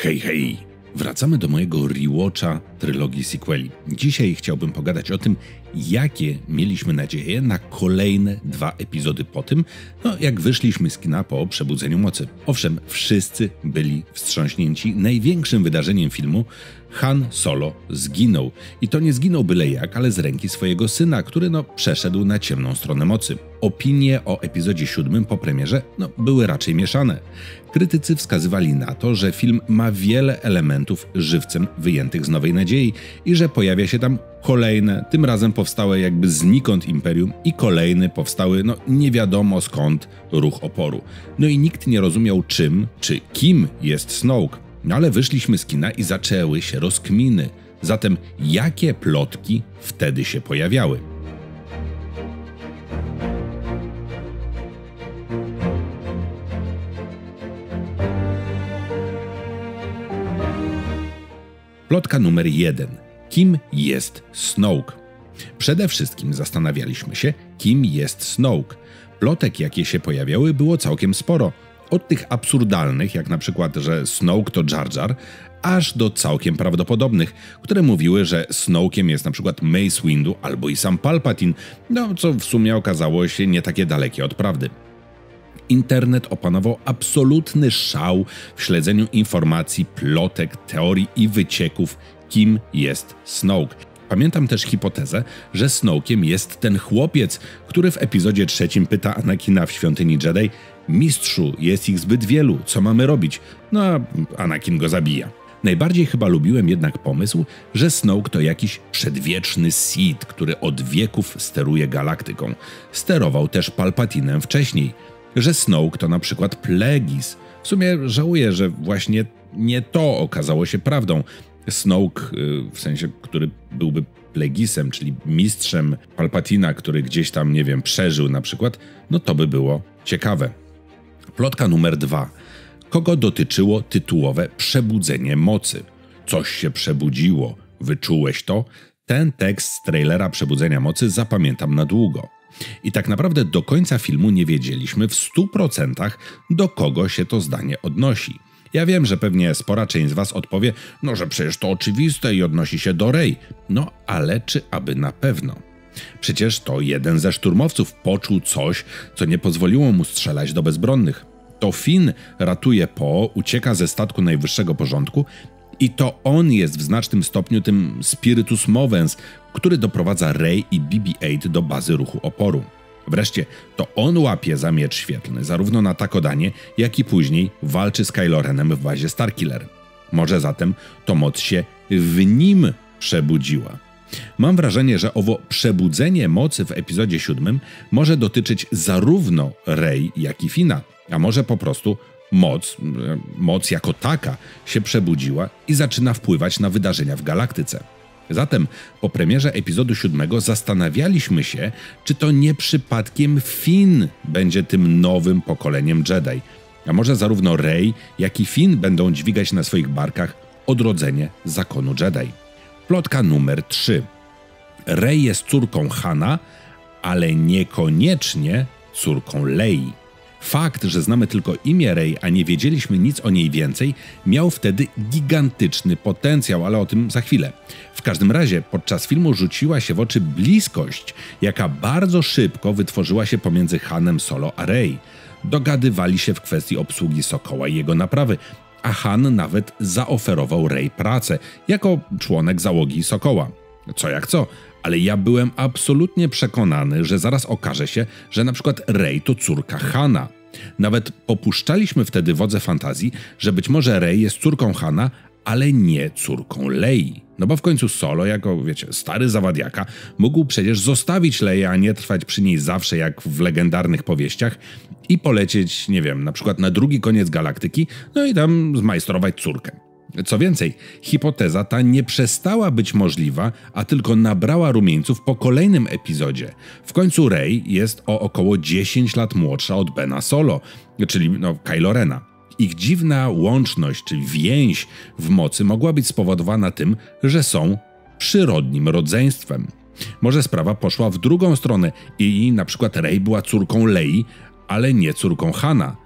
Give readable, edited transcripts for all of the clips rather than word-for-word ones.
Hej, hej! Wracamy do mojego rewatcha trylogii sequeli. Dzisiaj chciałbym pogadać o tym, jakie mieliśmy nadzieje na kolejne 2 epizody po tym, jak wyszliśmy z kina po Przebudzeniu Mocy. Owszem, wszyscy byli wstrząśnięci największym wydarzeniem filmu. Han Solo zginął. I to nie zginął byle jak, ale z ręki swojego syna, który przeszedł na ciemną stronę mocy. Opinie o epizodzie 7 po premierze były raczej mieszane. Krytycy wskazywali na to, że film ma wiele elementów żywcem wyjętych z Nowej Nadziei i że pojawia się tam kolejne, tym razem powstałe jakby znikąd imperium i kolejny powstały nie wiadomo skąd ruch oporu. I nikt nie rozumiał czym czy kim jest Snoke. Ale wyszliśmy z kina i zaczęły się rozkminy. Zatem jakie plotki wtedy się pojawiały? Plotka numer 1. Kim jest Snoke? Przede wszystkim zastanawialiśmy się, kim jest Snoke. Plotek, jakie się pojawiały, było całkiem sporo. Od tych absurdalnych, jak na przykład, że Snoke to Jar Jar, aż do całkiem prawdopodobnych, które mówiły, że Snoke'iem jest na przykład Mace Windu albo i sam Palpatine, co w sumie okazało się nie takie dalekie od prawdy. Internet opanował absolutny szał w śledzeniu informacji, plotek, teorii i wycieków, kim jest Snoke. Pamiętam też hipotezę, że Snoke'iem jest ten chłopiec, który w epizodzie 3 pyta Anakina w Świątyni Jedi: mistrzu, jest ich zbyt wielu, co mamy robić? A Anakin go zabija. Najbardziej chyba lubiłem jednak pomysł, że Snoke to jakiś przedwieczny Sith, który od wieków steruje galaktyką. Sterował też Palpatinem wcześniej. Że Snoke to na przykład Plagueis. W sumie żałuję, że właśnie nie to okazało się prawdą. Snoke, w sensie, który byłby Plagueisem, czyli mistrzem Palpatina, który gdzieś tam, przeżył na przykład, to by było ciekawe. Plotka numer 2. Kogo dotyczyło tytułowe Przebudzenie Mocy? Coś się przebudziło. Wyczułeś to? Ten tekst z trailera Przebudzenia Mocy zapamiętam na długo. I tak naprawdę do końca filmu nie wiedzieliśmy w 100% do kogo się to zdanie odnosi. Ja wiem, że pewnie spora część z was odpowie, że przecież to oczywiste i odnosi się do Rey. Ale czy aby na pewno? Przecież to jeden ze szturmowców poczuł coś, co nie pozwoliło mu strzelać do bezbronnych. To Finn ratuje Poe, ucieka ze statku najwyższego porządku i to on jest w znacznym stopniu tym spiritus movens, który doprowadza Rey i BB-8 do bazy ruchu oporu. Wreszcie to on łapie za miecz świetlny zarówno na Takodanie, jak i później walczy z Kylo Renem w bazie Starkiller. Może zatem to moc się w nim przebudziła. Mam wrażenie, że owo przebudzenie mocy w epizodzie 7 może dotyczyć zarówno Rey, jak i Finna, a może po prostu moc jako taka się przebudziła i zaczyna wpływać na wydarzenia w galaktyce. Zatem po premierze epizodu 7 zastanawialiśmy się, czy to nie przypadkiem Finn będzie tym nowym pokoleniem Jedi. A może zarówno Rey, jak i Finn będą dźwigać na swoich barkach odrodzenie zakonu Jedi. Plotka numer 3. Rey jest córką Hana, ale niekoniecznie córką Lei. Fakt, że znamy tylko imię Rey, a nie wiedzieliśmy nic o niej więcej, miał wtedy gigantyczny potencjał, ale o tym za chwilę. W każdym razie podczas filmu rzuciła się w oczy bliskość, jaka bardzo szybko wytworzyła się pomiędzy Hanem Solo a Rey. Dogadywali się w kwestii obsługi Sokoła i jego naprawy, a Han nawet zaoferował Rey pracę jako członek załogi Sokoła. Co jak co, ale ja byłem absolutnie przekonany, że zaraz okaże się, że na przykład Rey to córka Hana. Nawet popuszczaliśmy wtedy wodze fantazji, że być może Rey jest córką Hana, ale nie córką Lei. Bo w końcu Solo, jako stary zawadiaka, mógł przecież zostawić Leię, a nie trwać przy niej zawsze jak w legendarnych powieściach i polecieć, na przykład na drugi koniec galaktyki, i tam zmajstrować córkę. Co więcej, hipoteza ta nie przestała być możliwa, a tylko nabrała rumieńców po kolejnym epizodzie. W końcu Rey jest o około 10 lat młodsza od Bena Solo, czyli Kylo Rena. Ich dziwna łączność, czy więź w mocy mogła być spowodowana tym, że są przyrodnim rodzeństwem. Może sprawa poszła w drugą stronę i na przykład Rey była córką Lei, ale nie córką Hana.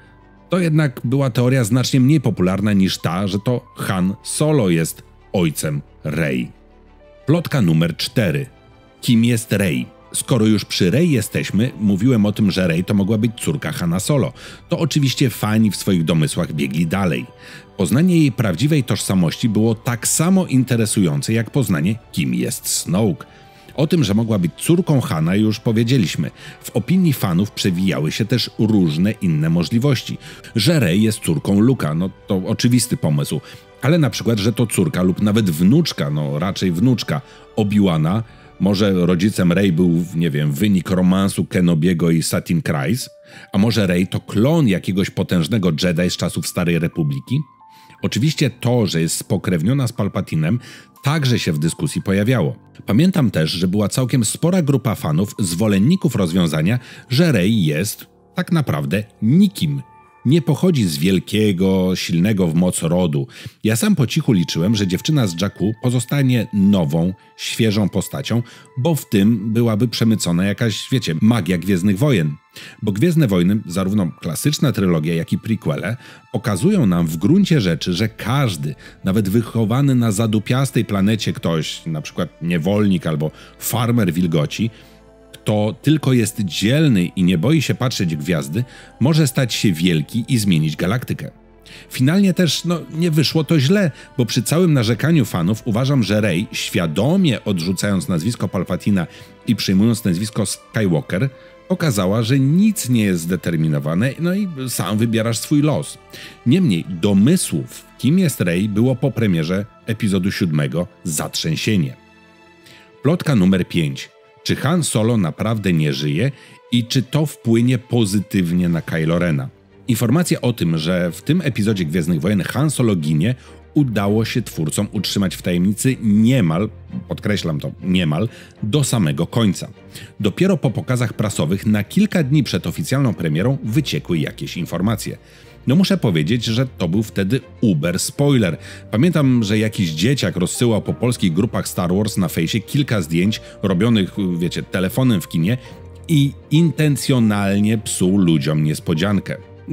To jednak była teoria znacznie mniej popularna niż ta, że to Han Solo jest ojcem Rey. Plotka numer 4. Kim jest Rey? Skoro już przy Rey jesteśmy, mówiłem o tym, że Rey to mogła być córka Hana Solo. To oczywiście fani w swoich domysłach biegli dalej. Poznanie jej prawdziwej tożsamości było tak samo interesujące jak poznanie, kim jest Snoke. O tym, że mogła być córką Hana, już powiedzieliśmy. W opinii fanów przewijały się też różne inne możliwości. Że Rey jest córką Luka, no to oczywisty pomysł. Ale na przykład, że to córka lub nawet wnuczka, no raczej wnuczka Obi-Wana. Może rodzicem Rey był, nie wiem, wynik romansu Kenobiego i Satine Kryze? A może Rey to klon jakiegoś potężnego Jedi z czasów Starej Republiki? Oczywiście to, że jest spokrewniona z Palpatinem, także się w dyskusji pojawiało. Pamiętam też, że była całkiem spora grupa fanów, zwolenników rozwiązania, że Rey jest tak naprawdę nikim. Nie pochodzi z wielkiego, silnego w moc rodu. Ja sam po cichu liczyłem, że dziewczyna z Jakku pozostanie nową, świeżą postacią, bo w tym byłaby przemycona jakaś, wiecie, magia Gwiezdnych Wojen. Bo Gwiezdne Wojny, zarówno klasyczna trylogia, jak i prequele, pokazują nam w gruncie rzeczy, że każdy, nawet wychowany na zadupiastej planecie ktoś, na przykład niewolnik albo farmer wilgoci, kto tylko jest dzielny i nie boi się patrzeć w gwiazdy, może stać się wielki i zmienić galaktykę. Finalnie też, nie wyszło to źle, bo przy całym narzekaniu fanów uważam, że Rey, świadomie odrzucając nazwisko Palpatina i przyjmując nazwisko Skywalker, pokazała, że nic nie jest zdeterminowane, i sam wybierasz swój los. Niemniej domysłów, kim jest Rey, było po premierze epizodu 7 Zatrzęsienie. Plotka numer 5. Czy Han Solo naprawdę nie żyje i czy to wpłynie pozytywnie na Kylo Rena? Informacje o tym, że w tym epizodzie Gwiezdnych Wojen Han Solo ginie, udało się twórcom utrzymać w tajemnicy niemal, podkreślam to, niemal, do samego końca. Dopiero po pokazach prasowych na kilka dni przed oficjalną premierą wyciekły jakieś informacje. Muszę powiedzieć, że to był wtedy uber spoiler. Pamiętam, że jakiś dzieciak rozsyłał po polskich grupach Star Wars na fejsie kilka zdjęć robionych, wiecie, telefonem w kinie i intencjonalnie psuł ludziom niespodziankę.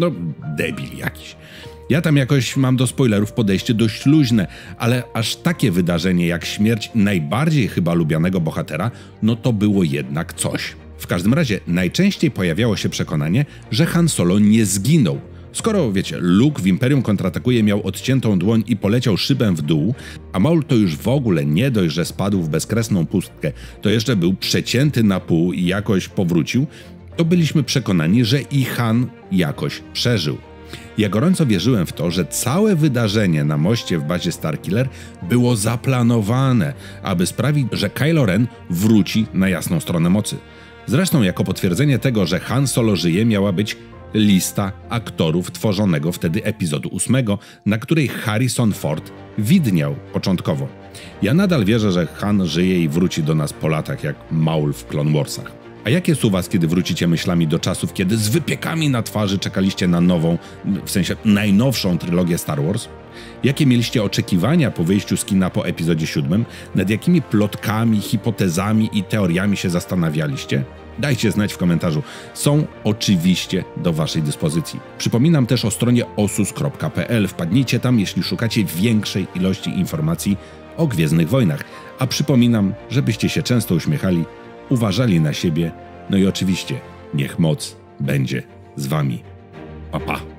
Debil jakiś. Ja tam jakoś mam do spoilerów podejście dość luźne, ale aż takie wydarzenie jak śmierć najbardziej chyba lubianego bohatera, to było jednak coś. W każdym razie najczęściej pojawiało się przekonanie, że Han Solo nie zginął. Skoro, wiecie, Luke w Imperium Kontratakuje miał odciętą dłoń i poleciał szybem w dół, a Maul to już w ogóle nie dość, że spadł w bezkresną pustkę, to jeszcze był przecięty na pół i jakoś powrócił, to byliśmy przekonani, że i Han jakoś przeżył. Ja gorąco wierzyłem w to, że całe wydarzenie na moście w bazie Starkiller było zaplanowane, aby sprawić, że Kylo Ren wróci na jasną stronę mocy. Zresztą jako potwierdzenie tego, że Han Solo żyje, miała być lista aktorów tworzonego wtedy epizodu 8, na której Harrison Ford widniał początkowo. Ja nadal wierzę, że Han żyje i wróci do nas po latach jak Maul w Clone Warsach. A jak jest u was, kiedy wrócicie myślami do czasów, kiedy z wypiekami na twarzy czekaliście na nową, w sensie najnowszą trylogię Star Wars? Jakie mieliście oczekiwania po wyjściu z kina po epizodzie 7? Nad jakimi plotkami, hipotezami i teoriami się zastanawialiście? Dajcie znać w komentarzu. Są oczywiście do waszej dyspozycji. Przypominam też o stronie osus.pl. Wpadnijcie tam, jeśli szukacie większej ilości informacji o Gwiezdnych Wojnach. A przypominam, żebyście się często uśmiechali, uważali na siebie, i oczywiście niech moc będzie z wami. Pa, pa.